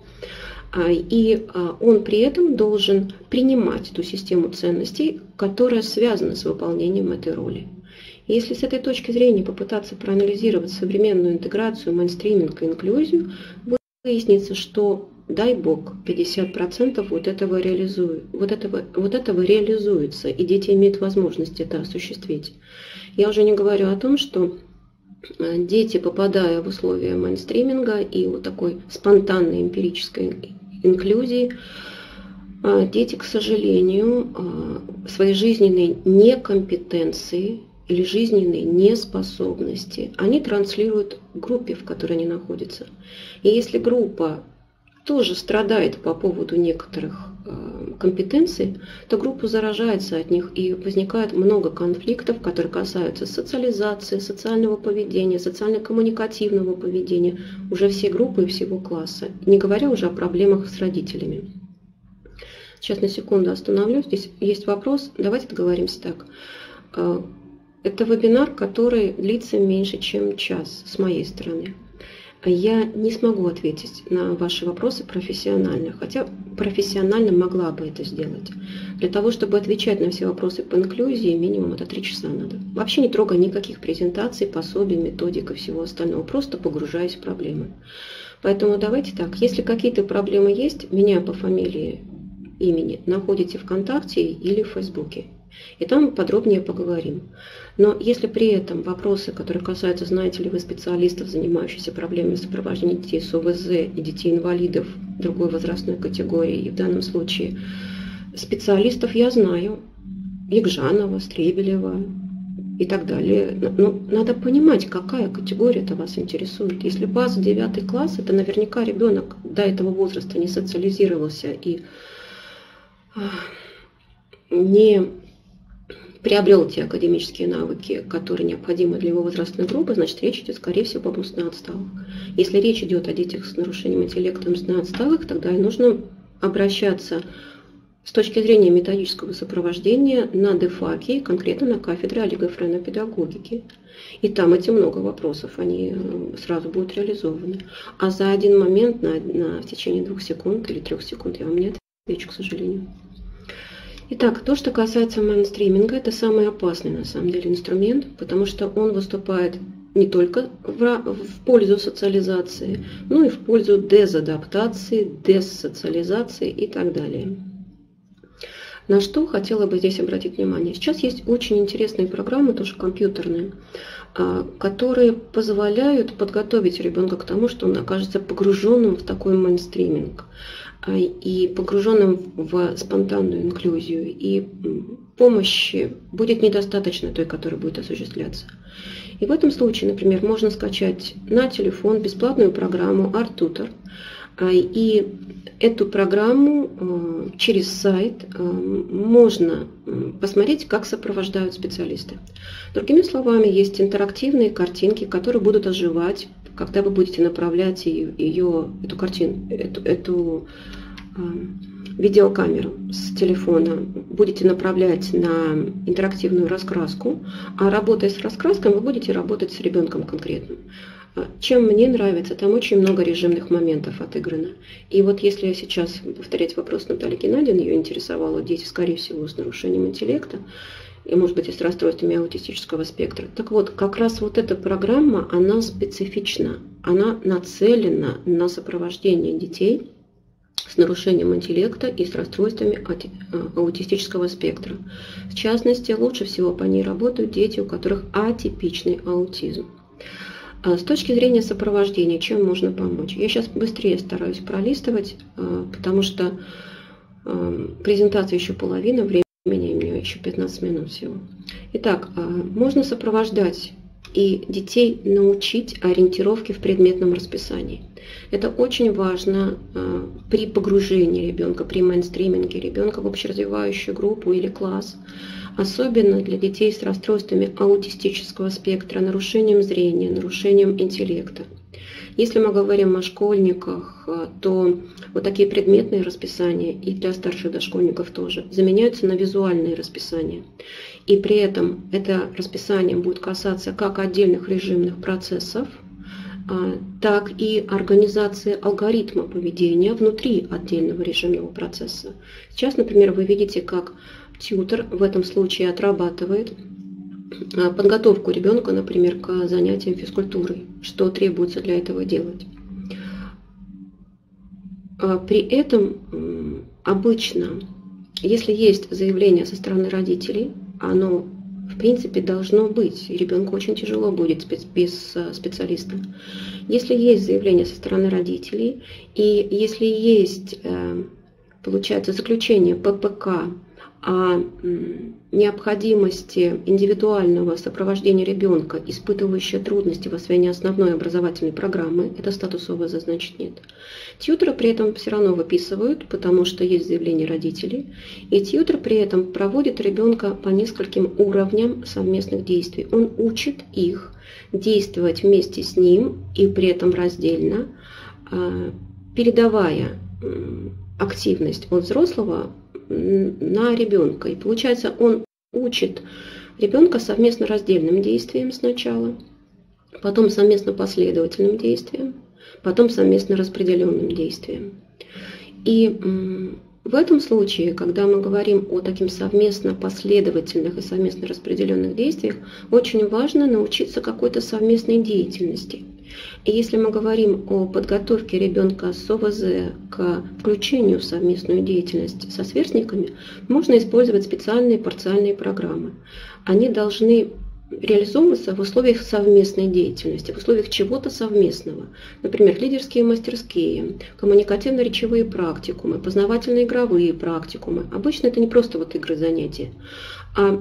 И он при этом должен принимать ту систему ценностей, которая связана с выполнением этой роли. И если с этой точки зрения попытаться проанализировать современную интеграцию, мейнстриминг и инклюзию, будет выясниться, что, дай бог, пятьдесят процентов вот этого, реализует, вот, этого, вот этого реализуется, и дети имеют возможность это осуществить. Я уже не говорю о том, что дети, попадая в условия мейнстриминга и вот такой спонтанной эмпирической инклюзии, дети, к сожалению, своей жизненной некомпетенции или жизненной неспособности они транслируют группе, в которой они находятся. И если группа тоже страдает по поводу некоторых компетенций, то группа заражается от них, и возникает много конфликтов, которые касаются социализации, социального поведения, социально-коммуникативного поведения, уже все группы и всего класса, не говоря уже о проблемах с родителями. Сейчас на секунду остановлюсь, здесь есть вопрос, давайте договоримся так. Это вебинар, который длится меньше, чем час с моей стороны. Я не смогу ответить на ваши вопросы профессионально, хотя профессионально могла бы это сделать. Для того, чтобы отвечать на все вопросы по инклюзии, минимум это три часа надо. Вообще не трогая никаких презентаций, пособий, методик и всего остального, просто погружаясь в проблемы. Поэтому давайте так, если какие-то проблемы есть, меня по фамилии, имени находите ВКонтакте или в Фейсбуке. И там подробнее поговорим. Но если при этом вопросы, которые касаются, знаете ли вы, специалистов, занимающихся проблемами сопровождения детей с ОВЗ и детей-инвалидов другой возрастной категории, и в данном случае специалистов я знаю, Егжанова, Стребелева и так далее. Но надо понимать, какая категория-то вас интересует. Если база девятый класс, это наверняка ребенок до этого возраста не социализировался и не приобрел те академические навыки, которые необходимы для его возрастной группы, значит, речь идет, скорее всего, об умственно отсталых. Если речь идет о детях с нарушением интеллекта умственно отсталых, тогда и нужно обращаться с точки зрения методического сопровождения на ДЭФАКе, конкретно на кафедре олигофренопедагогики. И там эти много вопросов, они сразу будут реализованы. А за один момент, на, на, в течение двух секунд или трех секунд, я вам не отвечу, к сожалению. Итак, то, что касается мейнстриминга, это самый опасный, на самом деле, инструмент, потому что он выступает не только в, в пользу социализации, но и в пользу дезадаптации, дессоциализации и так далее. На что хотела бы здесь обратить внимание. Сейчас есть очень интересные программы, тоже компьютерные, которые позволяют подготовить ребенка к тому, что он окажется погруженным в такой мейнстриминг и погруженным в спонтанную инклюзию, и помощи будет недостаточно той, которая будет осуществляться. И в этом случае, например, можно скачать на телефон бесплатную программу ArtTutor, и эту программу через сайт можно посмотреть, как сопровождают специалисты. Другими словами, есть интерактивные картинки, которые будут оживать, когда вы будете направлять ее, ее эту картину, эту, эту э, видеокамеру с телефона, будете направлять на интерактивную раскраску, а работая с раскрасками, вы будете работать с ребенком конкретным. Чем мне нравится, там очень много режимных моментов отыграно. И вот если я сейчас повторять вопрос Натальи Геннадьевны, ее интересовало дети, скорее всего, с нарушением интеллекта, и, может быть, и с расстройствами аутистического спектра. Так вот, как раз вот эта программа, она специфична, она нацелена на сопровождение детей с нарушением интеллекта и с расстройствами аутистического спектра. В частности, лучше всего по ней работают дети, у которых атипичный аутизм. С точки зрения сопровождения, чем можно помочь? Я сейчас быстрее стараюсь пролистывать, потому что презентация еще половина времени, у меня еще пятнадцать минут всего. Итак, можно сопровождать и детей научить ориентировке в предметном расписании. Это очень важно э, при погружении ребенка, при мейнстриминге ребенка в общеразвивающую группу или класс, особенно для детей с расстройствами аутистического спектра, нарушением зрения, нарушением интеллекта. Если мы говорим о школьниках, то вот такие предметные расписания, и для старших дошкольников тоже, заменяются на визуальные расписания. И при этом это расписание будет касаться как отдельных режимных процессов, так и организации алгоритма поведения внутри отдельного режимного процесса. Сейчас, например, вы видите, как тьютор в этом случае отрабатывает подготовку ребенка, например, к занятиям физкультурой, что требуется для этого делать. При этом обычно, если есть заявление со стороны родителей, оно в принципе должно быть, и ребенку очень тяжело будет без специалиста. Если есть заявление со стороны родителей, и если есть, получается, заключение ППК о необходимости индивидуального сопровождения ребенка, испытывающего трудности в освоении основной образовательной программы, это статус ОВЗ, значит нет. Тьютера при этом все равно выписывают, потому что есть заявление родителей, и тьютер при этом проводит ребенка по нескольким уровням совместных действий. Он учит их действовать вместе с ним и при этом раздельно, передавая активность от взрослого на ребенка. И получается, он учит ребенка совместно раздельным действиям сначала, потом совместно последовательным действиям, потом совместно распределенным действиям. И в этом случае, когда мы говорим о таких совместно последовательных и совместно распределенных действиях, очень важно научиться какой-то совместной деятельности. И если мы говорим о подготовке ребенка с ОВЗ к включению в совместную деятельность со сверстниками, можно использовать специальные парциальные программы. Они должны реализовываться в условиях совместной деятельности, в условиях чего-то совместного. Например, лидерские мастерские, коммуникативно-речевые практикумы, познавательно-игровые практикумы. Обычно это не просто вот игры, занятия, а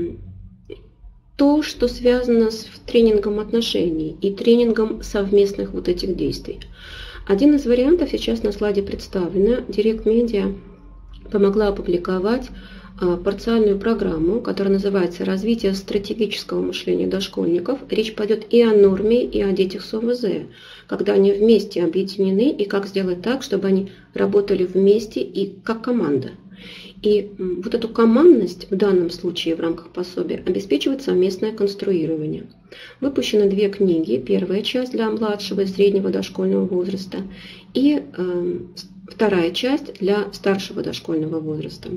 то, что связано с тренингом отношений и тренингом совместных вот этих действий. Один из вариантов сейчас на слайде представлено. Директ Медиа помогла опубликовать парциальную программу, которая называется «Развитие стратегического мышления дошкольников». Речь пойдет и о норме, и о детях с ОВЗ, когда они вместе объединены, и как сделать так, чтобы они работали вместе и как команда. И вот эту командность в данном случае в рамках пособия обеспечивает совместное конструирование. Выпущены две книги. Первая часть для младшего и среднего дошкольного возраста и э, вторая часть для старшего дошкольного возраста.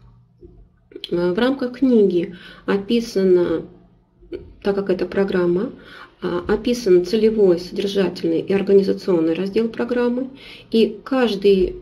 В рамках книги описано, так как это программа, описан целевой, содержательный и организационный раздел программы, и каждый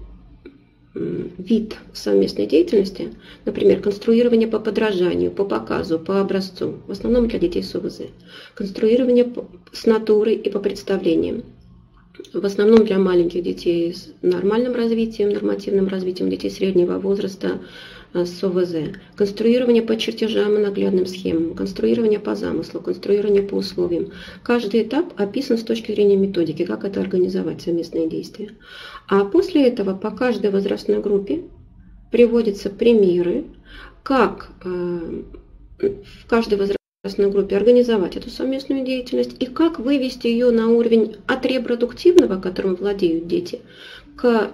вид совместной деятельности, например, конструирование по подражанию, по показу, по образцу, в основном для детей с ОВЗ, конструирование с натурой и по представлениям, в основном для маленьких детей с нормальным развитием, нормативным развитием, детей среднего возраста с ОВЗ, конструирование по чертежам и наглядным схемам, конструирование по замыслу, конструирование по условиям. Каждый этап описан с точки зрения методики, как это организовать, совместные действия. А после этого по каждой возрастной группе приводятся примеры, как э, в каждой возрастной группе организовать эту совместную деятельность и как вывести ее на уровень от репродуктивного, которым владеют дети, к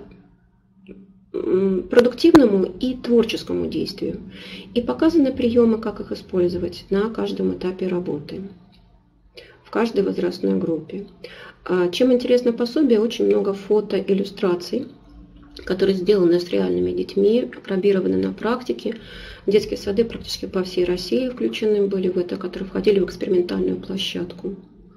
продуктивному и творческому действию. И показаны приемы, как их использовать на каждом этапе работы, в каждой возрастной группе. Чем интересно пособие, очень много фото, иллюстраций, которые сделаны с реальными детьми, опробированы на практике. Детские сады практически по всей России включены были в это, которые входили в экспериментальную площадку.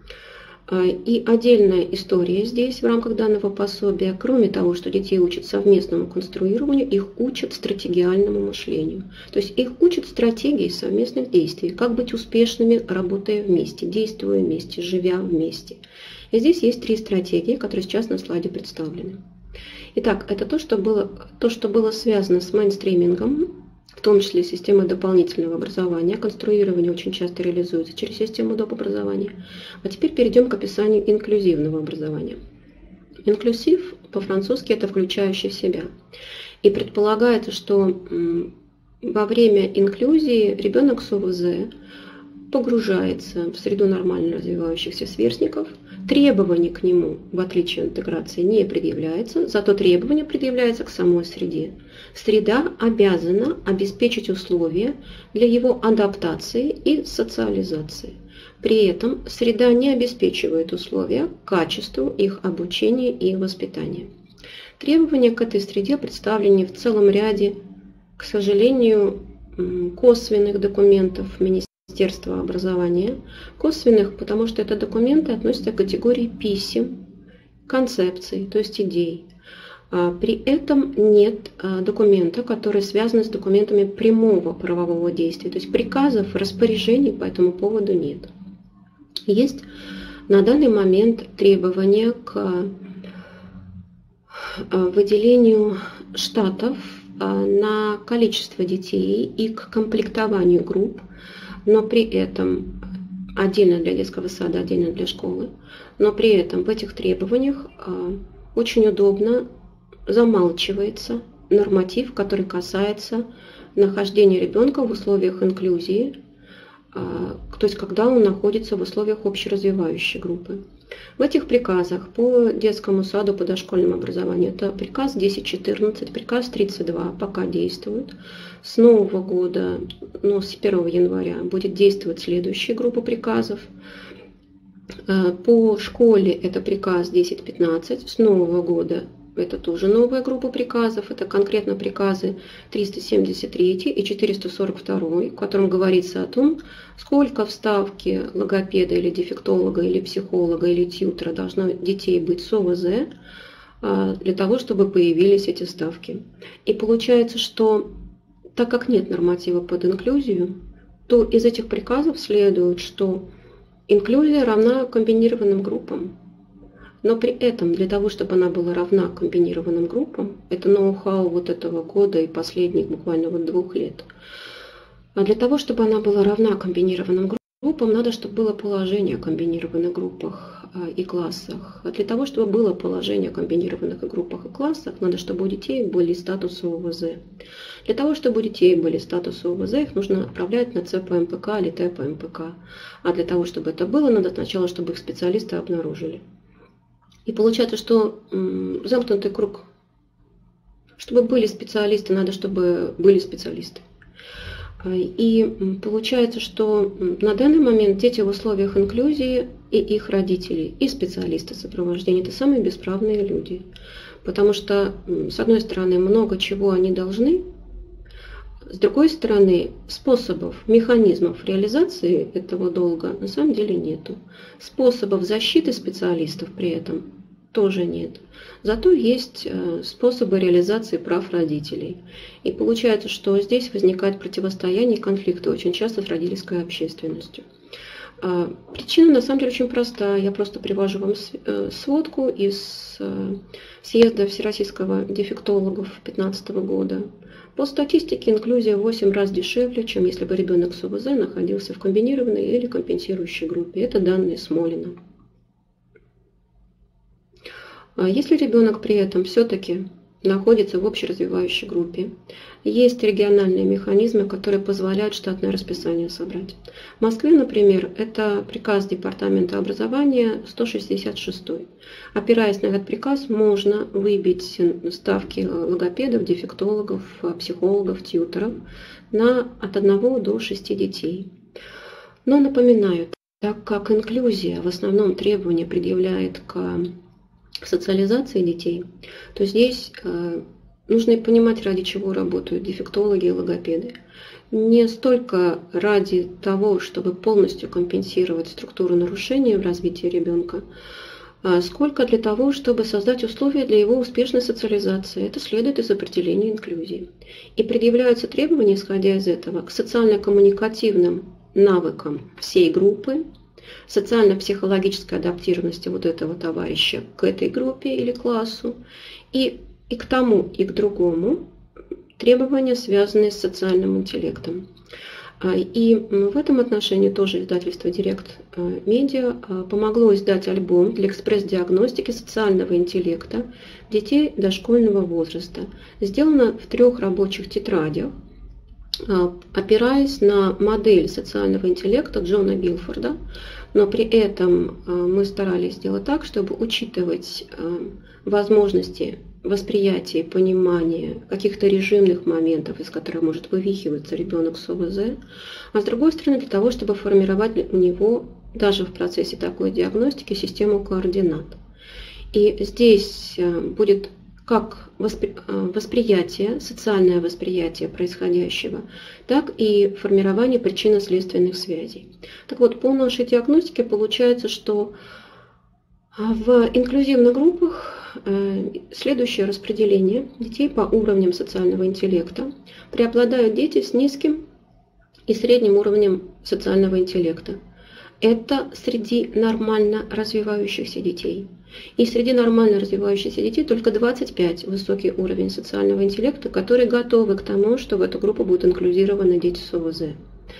И отдельная история здесь в рамках данного пособия. Кроме того, что детей учат совместному конструированию, их учат стратегиальному мышлению. То есть их учат стратегии совместных действий, как быть успешными, работая вместе, действуя вместе, живя вместе. И здесь есть три стратегии, которые сейчас на слайде представлены. Итак, это то, что было, то, что было связано с мейнстримингом в том числе системы дополнительного образования. Конструирование очень часто реализуется через систему доп. Образования. А теперь перейдем к описанию инклюзивного образования. Инклюзив по-французски это включающий в себя. И предполагается, что во время инклюзии ребенок с ОВЗ погружается в среду нормально развивающихся сверстников, требований к нему, в отличие от интеграции, не предъявляется, зато требования предъявляются к самой среде. Среда обязана обеспечить условия для его адаптации и социализации. При этом среда не обеспечивает условия к качеству их обучения и воспитания. Требования к этой среде представлены в целом ряде, к сожалению, косвенных документов Министерства образования. Косвенных, потому что это документы относятся к категории писем, концепций, то есть идей. При этом нет документа, который связан с документами прямого правового действия, то есть приказов, распоряжений по этому поводу нет. Есть на данный момент требования к выделению штатов на количество детей и к комплектованию групп, но при этом отдельно для детского сада, отдельно для школы, но при этом в этих требованиях очень удобно замалчивается норматив, который касается нахождения ребенка в условиях инклюзии, то есть когда он находится в условиях общеразвивающей группы. В этих приказах по детскому саду, по дошкольному образованию, это приказ десять четырнадцать, приказ тридцать два пока действуют. С нового года, ну, с первого января будет действовать следующая группа приказов. По школе это приказ десять пятнадцать, с нового года это тоже новая группа приказов, это конкретно приказы триста семьдесят три и четыреста сорок два, в котором говорится о том, сколько в ставке логопеда или дефектолога, или психолога, или тьютера должно детей быть с ОВЗ для того, чтобы появились эти ставки. И получается, что так как нет норматива под инклюзию, то из этих приказов следует, что инклюзия равна комбинированным группам. Но при этом для того, чтобы она была равна комбинированным группам, это ноу-хау вот этого года и последних буквально вот двух лет, а для того, чтобы она была равна комбинированным группам, надо, чтобы было положение о комбинированных группах и классах. А для того, чтобы было положение о комбинированных группах и классах, надо, чтобы у детей были статусы ОВЗ. Для того, чтобы у детей были статусы ОВЗ, их нужно отправлять на Ц П М П К или Т П М П К. А для того, чтобы это было, надо сначала, чтобы их специалисты обнаружили. И получается, что замкнутый круг. Чтобы были специалисты, надо, чтобы были специалисты. И получается, что на данный момент дети в условиях инклюзии и их родители, и специалисты сопровождения – это самые бесправные люди. Потому что, с одной стороны, много чего они должны, с другой стороны, способов, механизмов реализации этого долга на самом деле нету. Способов защиты специалистов при этом тоже нет. Зато есть способы реализации прав родителей. И получается, что здесь возникает противостояние и конфликты очень часто с родительской общественностью. Причина на самом деле очень проста. Я просто привожу вам сводку из съезда Всероссийского дефектологов две тысячи пятнадцатого года. По статистике инклюзия в восемь раз дешевле, чем если бы ребенок с ОВЗ находился в комбинированной или компенсирующей группе. Это данные Смолина. Если ребенок при этом все-таки находится в общеразвивающей группе, есть региональные механизмы, которые позволяют штатное расписание собрать. В Москве, например, это приказ Департамента образования сто шестьдесят шесть. Опираясь на этот приказ, можно выбить ставки логопедов, дефектологов, психологов, тьюторов на от одного до шести детей. Но напоминаю, так как инклюзия в основном требования предъявляет к социализации детей, то здесь э, нужно понимать, ради чего работают дефектологи и логопеды. Не столько ради того, чтобы полностью компенсировать структуру нарушения в развитии ребенка, а сколько для того, чтобы создать условия для его успешной социализации. Это следует из определения инклюзии. И предъявляются требования, исходя из этого, к социально-коммуникативным навыкам всей группы, социально-психологической адаптированности вот этого товарища к этой группе или классу, и, и к тому, и к другому требования, связанные с социальным интеллектом. И в этом отношении тоже издательство Директ Медиа помогло издать альбом для экспресс-диагностики социального интеллекта детей дошкольного возраста. Сделано в трех рабочих тетрадях, опираясь на модель социального интеллекта Джона Билфорда, но при этом мы старались сделать так, чтобы учитывать возможности восприятия и понимания каких-то режимных моментов, из которых может вывихиваться ребенок с ОВЗ, а с другой стороны для того, чтобы формировать у него даже в процессе такой диагностики систему координат. И здесь будет как восприятие, социальное восприятие происходящего, так и формирование причинно-следственных связей. Так вот, по нашей диагностике получается, что в инклюзивных группах следующее распределение детей по уровням социального интеллекта. Преобладают дети с низким и средним уровнем социального интеллекта. Это среди нормально развивающихся детей. И среди нормально развивающихся детей только двадцать пять высокий уровень социального интеллекта, которые готовы к тому, что в эту группу будут инклюзированы дети с ОВЗ.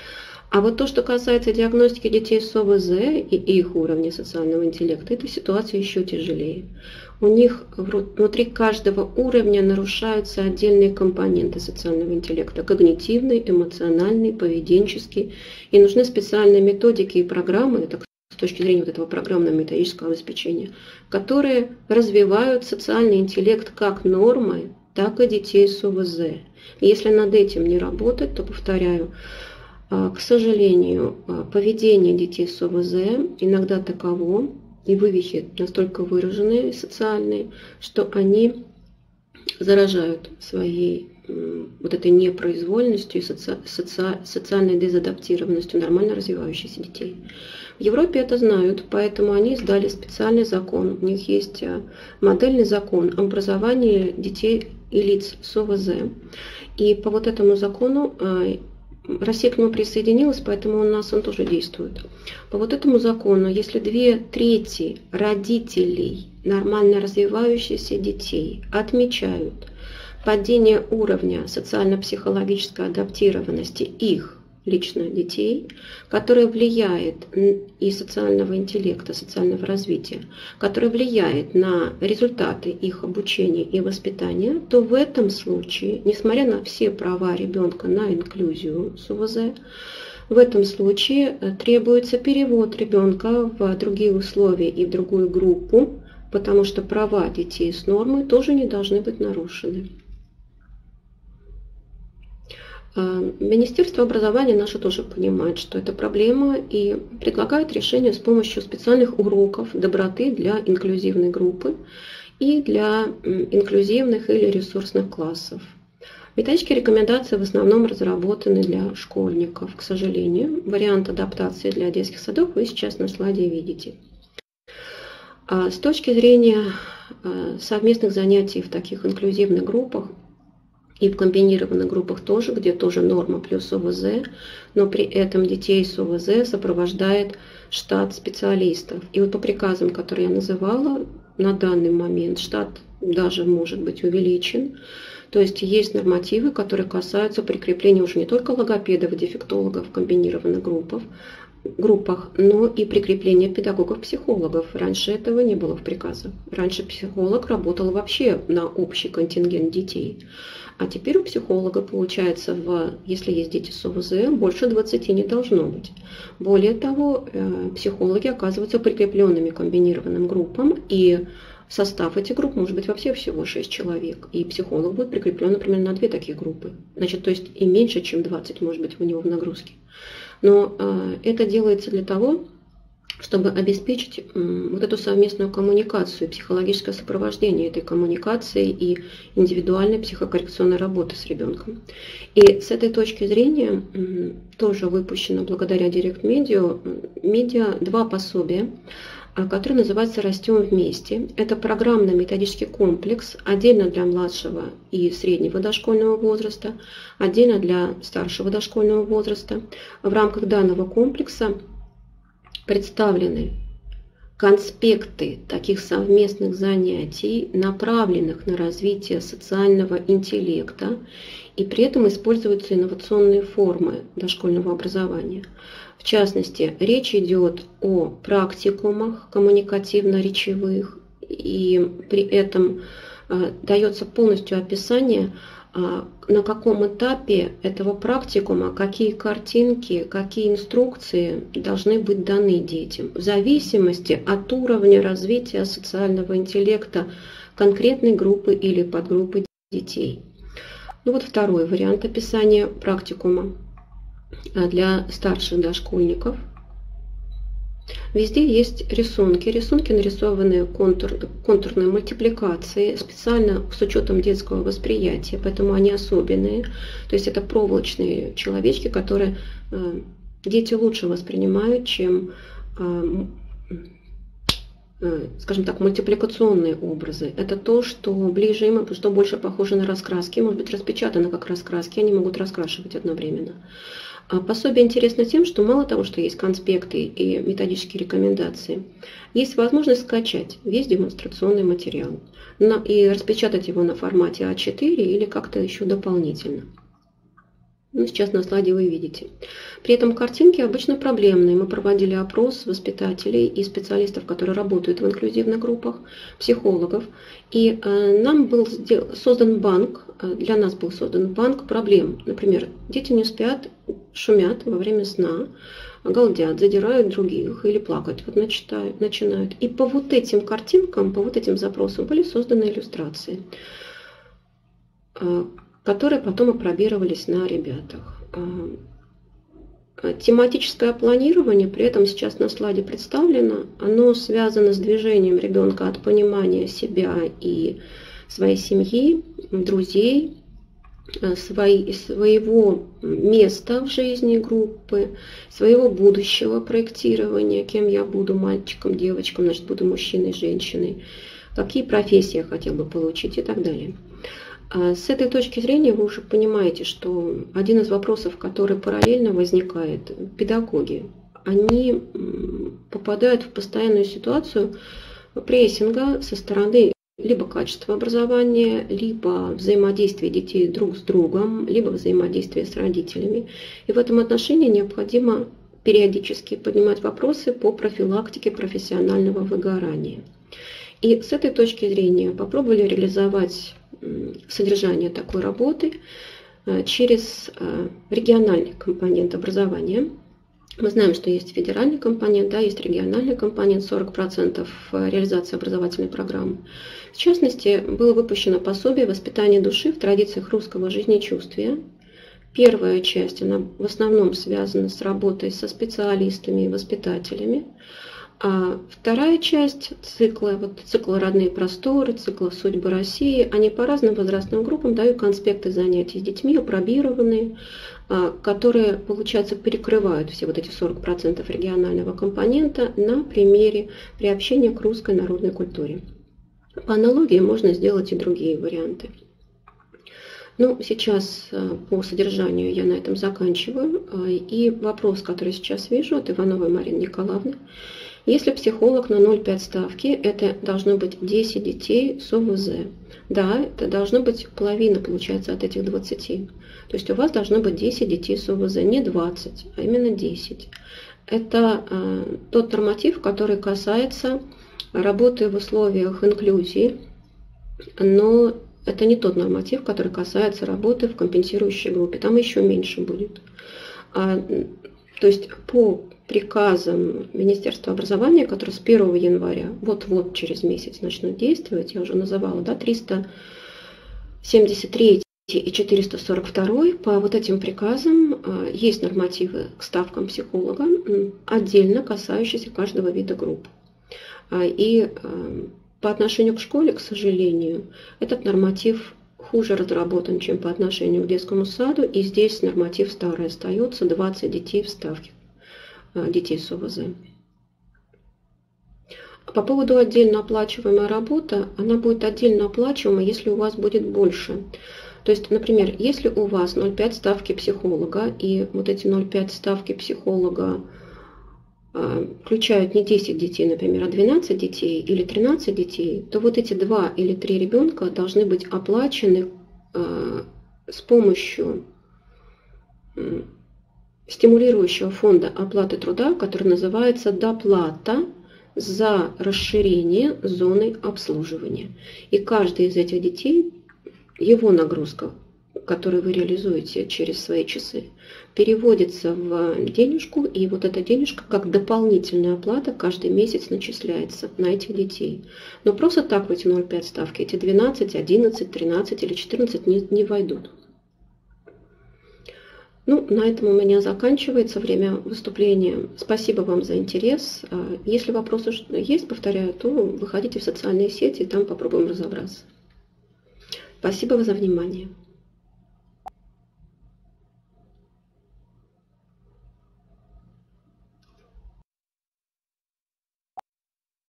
А вот то, что касается диагностики детей с ОВЗ и их уровня социального интеллекта, эта ситуация еще тяжелее. У них внутри каждого уровня нарушаются отдельные компоненты социального интеллекта: когнитивный, эмоциональный, поведенческий. И нужны специальные методики и программы, это с точки зрения вот этого программного методического обеспечения, которые развивают социальный интеллект как нормы, так и детей с ОВЗ. И если над этим не работать, то, повторяю, к сожалению, поведение детей с ОВЗ иногда таково, и вывихи настолько выраженные, социальные, что они заражают своей вот этой непроизвольностью и соци... соци... социальной дезадаптированностью нормально развивающихся детей. В Европе это знают, поэтому они издали специальный закон. У них есть модельный закон о образовании детей и лиц с ОВЗ. И по вот этому закону Россия к нему присоединилась, поэтому у нас он тоже действует. По вот этому закону, если две трети родителей нормально развивающихся детей отмечают падение уровня социально-психологической адаптированности их лично детей, которое влияет и социального интеллекта, социального развития, которое влияет на результаты их обучения и воспитания, то в этом случае, несмотря на все права ребенка на инклюзию с ОВЗ, в этом случае требуется перевод ребенка в другие условия и в другую группу, потому что права детей с нормой тоже не должны быть нарушены. Министерство образования наше тоже понимает, что это проблема, и предлагает решение с помощью специальных уроков доброты для инклюзивной группы и для инклюзивных или ресурсных классов. Методические рекомендации в основном разработаны для школьников. К сожалению, вариант адаптации для детских садов вы сейчас на слайде видите. А с точки зрения совместных занятий в таких инклюзивных группах, и в комбинированных группах тоже, где тоже норма плюс ОВЗ, но при этом детей с ОВЗ сопровождает штат специалистов. И вот по приказам, которые я называла, на данный момент штат даже может быть увеличен. То есть есть нормативы, которые касаются прикрепления уже не только логопедов и дефектологов в комбинированных группах, группах, но и прикрепления педагогов-психологов. Раньше этого не было в приказах. Раньше психолог работал вообще на общий контингент детей. А теперь у психолога, получается, в, если есть дети с ОВЗ, больше двадцати не должно быть. Более того, психологи оказываются прикрепленными к комбинированным группам, и состав этих групп может быть вообще всего шесть человек. И психолог будет прикреплен, например, на две такие группы. Значит, то есть и меньше, чем двадцать может быть у него в нагрузке. Но это делается для того, чтобы обеспечить вот эту совместную коммуникацию, психологическое сопровождение этой коммуникации и индивидуальной психокоррекционной работы с ребенком. И с этой точки зрения тоже выпущено благодаря Директ Медиа, медиа два пособия, которые называются «Растем вместе». Это программно-методический комплекс, отдельно для младшего и среднего дошкольного возраста, отдельно для старшего дошкольного возраста. В рамках данного комплекса представлены конспекты таких совместных занятий, направленных на развитие социального интеллекта, и при этом используются инновационные формы дошкольного образования. В частности, речь идет о практикумах коммуникативно-речевых, и при этом э, дается полностью описание, э, на каком этапе этого практикума, какие картинки, какие инструкции должны быть даны детям, в зависимости от уровня развития социального интеллекта конкретной группы или подгруппы детей. Ну вот второй вариант описания практикума для старших дошкольников. Везде есть рисунки. Рисунки, нарисованные контур, контурной мультипликацией, специально с учетом детского восприятия, поэтому они особенные. То есть это проволочные человечки, которые э, дети лучше воспринимают, чем, э, э, скажем так, мультипликационные образы. Это то, что ближе им, что больше похоже на раскраски, может быть распечатано как раскраски, они могут раскрашивать одновременно. Пособие интересно тем, что мало того, что есть конспекты и методические рекомендации, есть возможность скачать весь демонстрационный материал и распечатать его на формате а четыре или как-то еще дополнительно. Ну, сейчас на слайде вы видите. При этом картинки обычно проблемные. Мы проводили опрос воспитателей и специалистов, которые работают в инклюзивных группах, психологов. И э, нам был создан банк, э, для нас был создан банк проблем. Например, дети не спят, шумят во время сна, галдят, задирают других или плакать вот начинают, начинают. И по вот этим картинкам, по вот этим запросам были созданы иллюстрации, э, которые потом опробировались на ребятах. Тематическое планирование при этом сейчас на слайде представлено. Оно связано с движением ребенка от понимания себя и своей семьи, друзей, своей, своего места в жизни группы, своего будущего проектирования, кем я буду, мальчиком, девочком, значит, буду мужчиной, женщиной, какие профессии я хотел бы получить и так далее. С этой точки зрения вы уже понимаете, что один из вопросов, который параллельно возникает, педагоги, они попадают в постоянную ситуацию прессинга со стороны либо качества образования, либо взаимодействия детей друг с другом, либо взаимодействия с родителями. И в этом отношении необходимо периодически поднимать вопросы по профилактике профессионального выгорания. И с этой точки зрения попробовали реализовать содержание такой работы через региональный компонент образования. Мы знаем, что есть федеральный компонент, да, есть региональный компонент, сорок процентов реализации образовательной программы. В частности, было выпущено пособие «Воспитание души в традициях русского жизнечувствия». Первая часть, она в основном связана с работой со специалистами и воспитателями. А вторая часть цикла, вот цикла «Родные просторы», цикла «Судьбы России», они по разным возрастным группам дают конспекты занятий с детьми, апробированные, которые, получается, перекрывают все вот эти сорок процентов регионального компонента на примере приобщения к русской народной культуре. По аналогии можно сделать и другие варианты. Ну, сейчас по содержанию я на этом заканчиваю. И вопрос, который сейчас вижу от Ивановой Марины Николаевны. Если психолог на ноль целых пять десятых ставки, это должно быть десять детей с о вэ зэ. Да, это должно быть половина, получается, от этих двадцати. То есть у вас должно быть десять детей с о вэ зэ, не двадцать, а именно десять. Это э, тот норматив, который касается работы в условиях инклюзии, но это не тот норматив, который касается работы в компенсирующей группе. Там еще меньше будет. А, то есть по приказом Министерства образования, который с первого января, вот-вот через месяц начнут действовать, я уже называла, да, триста семьдесят три и четыреста сорок два, по вот этим приказам есть нормативы к ставкам психолога, отдельно касающиеся каждого вида групп. И по отношению к школе, к сожалению, этот норматив хуже разработан, чем по отношению к детскому саду, и здесь норматив старый остается, двадцать детей в ставке детей с о вэ зэ. По поводу отдельно оплачиваемой работы, она будет отдельно оплачиваема, если у вас будет больше. То есть, например, если у вас ноль целых пять десятых ставки психолога, и вот эти ноль целых пять десятых ставки психолога включают не десять детей, например, а двенадцать детей или тринадцать детей, то вот эти два или три ребенка должны быть оплачены с помощью стимулирующего фонда оплаты труда, который называется доплата за расширение зоны обслуживания. И каждый из этих детей, его нагрузка, которую вы реализуете через свои часы, переводится в денежку, и вот эта денежка как дополнительная оплата каждый месяц начисляется на этих детей. Но просто так в эти ноль целых пять десятых ставки эти двенадцать, одиннадцать, тринадцать или четырнадцать не, не войдут. Ну, на этом у меня заканчивается время выступления. Спасибо вам за интерес. Если вопросы есть, повторяю, то выходите в социальные сети, и там попробуем разобраться. Спасибо за внимание.